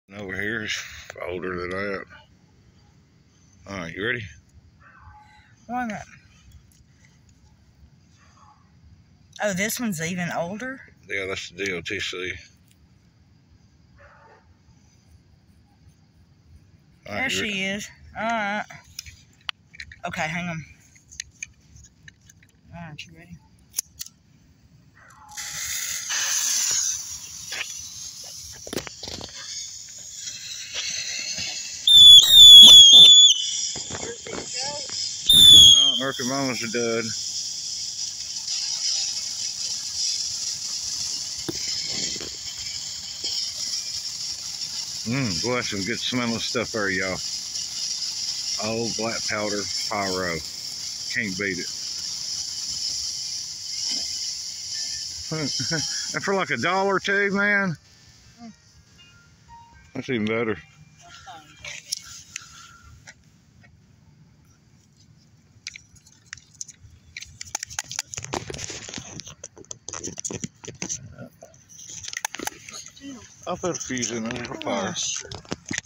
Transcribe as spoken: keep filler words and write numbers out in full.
Over here is older than that. All right, you ready? Why not? Oh, this one's even older? Yeah, that's the D O T C. All There right, she is. Alright. Okay, hang on. Alright, you ready? Oh, Murphy Mama's a dud. Mmm, boy, that's some good smelling stuff there, y'all. Old black powder pyro. Can't beat it. And for like a dollar or two, man, that's even better. I'll put a fuse in there for fire.